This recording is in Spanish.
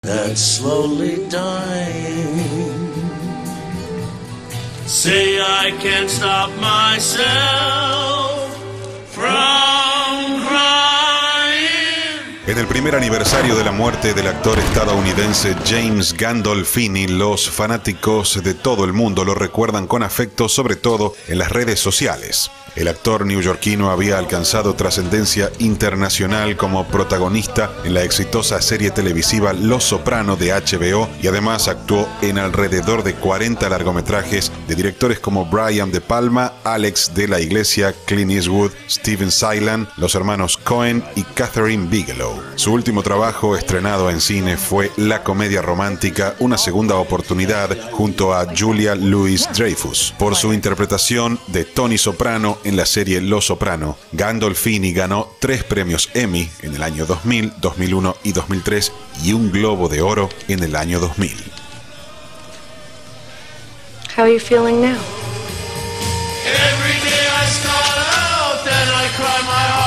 that's slowly dying. Say I can't stop myself from crying. En el primer aniversario de la muerte del actor estadounidense James Gandolfini, los fanáticos de todo el mundo lo recuerdan con afecto, sobre todo en las redes sociales. El actor neoyorquino había alcanzado trascendencia internacional como protagonista en la exitosa serie televisiva Los Soprano de HBO y además actuó en alrededor de 40 largometrajes de directores como Brian De Palma, Alex de la Iglesia, Clint Eastwood, Steven Sailan, los hermanos Coen y Catherine Bigelow. Su último trabajo estrenado en cine fue la comedia romántica Una segunda oportunidad junto a Julia Louis-Dreyfus. Por su interpretación de Tony Soprano en la serie Los Soprano, Gandolfini ganó 3 premios Emmy en el año 2000, 2001 y 2003 y un Globo de Oro en el año 2000. How are you feeling now? Every day I start out, then I cry my heart.